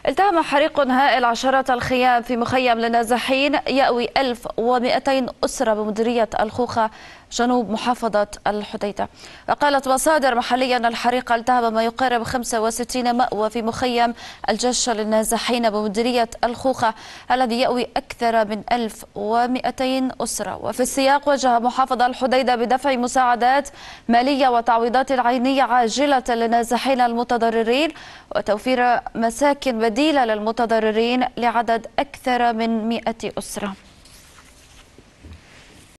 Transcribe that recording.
التهم حريق هائل عشرات الخيام في مخيم للنازحين يأوي 1200 أسرة بمديرية الخوخة جنوب محافظة الحديدة. وقالت مصادر محلية أن الحريق التهم ما يقارب 65 مأوى في مخيم الجشة للنازحين بمديرية الخوخة الذي يأوي أكثر من 1200 أسرة. وفي السياق وجه محافظة الحديدة بدفع مساعدات مالية وتعويضات عينية عاجلة للنازحين المتضررين وتوفير مساكن بديلة للمتضررين لعدد أكثر من 100 أسرة.